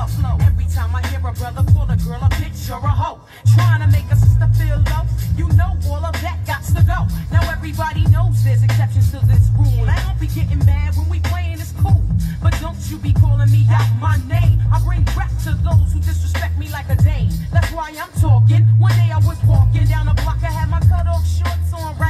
slow. Every time I hear a brother call a girl a bitch or a hoe, trying to make a sister feel low, you know all of that got to go. Now everybody knows there's exceptions to this rule. I don't be getting mad when we playing, it's cool, but don't you be calling me out my name. I bring rap to those who disrespect me like a dame. That's why I'm talking. One day I was walking down the block, I had my cut off shorts on.